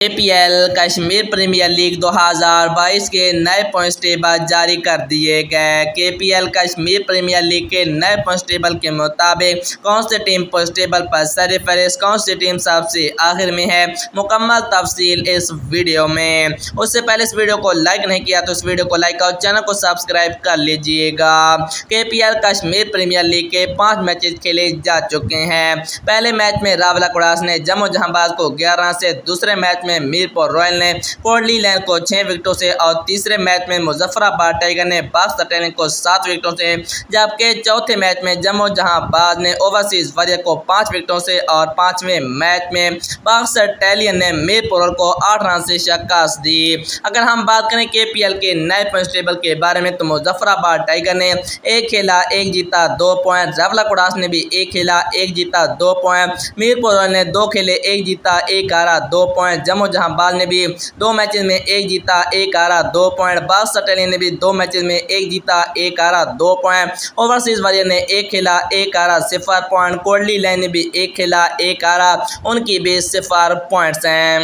KPL Kashmir premiere league 2022 के नए points table जारी कर दिए गए। KPL कश्मीर प्रीमियर लीग के नए पॉइंट्स टेबल के मुताबिक कौन सी टीम पॉइंट्स टेबल पर सरफहरिस्त, कौन सी टीम सबसे आखिर में है, मुकम्मल तफसील इस वीडियो में। उससे पहले इस वीडियो को लाइक नहीं किया तो इस वीडियो को लाइक और चैनल को सब्सक्राइब कर लीजिएगा। KPL कश्मीर प्रीमियर लीग के 5 मैचेस खेले जा चुके हैं। पहले मैच में रावलाकुड़ास ने जम्मू जहांबाज को 11 से, दूसरे मैच में मीरपुर रॉयल ने कोटली लैंड को 6 विकेटों से और तीसरे मैच में मुजफ्फराबाद टाइगर ने बक्सर टैलेंट को 7 विकेटों से, जबकि चौथे मैच में जम्मू जहांबाज ने ओवरसीज वॉरियर को 5 विकेटों से और पांचवें मैच में बक्सर टैलियन ने मीरपुर को 8 रन से शिकस्त दी। अगर हम बात करें KPL के नए पॉइंट्स टेबल के बारे में तो मुजफ्फराबाद टाइगर ने 1 खेला 1 जीता 2 पॉइंट, रावलाकुड़ास ने भी 1 खेला 1 जीता 2 पॉइंट, मीरपुर रॉयल ने 2 खेले 1 जीता 1 हारा 2 पॉइंट, जम्मू जहांबाज ने भी 2 मैचेस में 1 जीता 1 हारा 2 पॉइंट, बक्सर टैलेंट ने भी 2 मैचेस में 1 जीता 1 हारा 2 पॉइंट, ओवरसीज वॉरियर ने 1 खेला 1 हारा 0 पॉइंट, कोटली लैंड ने भी 1 खेला 1 हारा, उनकी भी 0 पॉइंट्स हैं।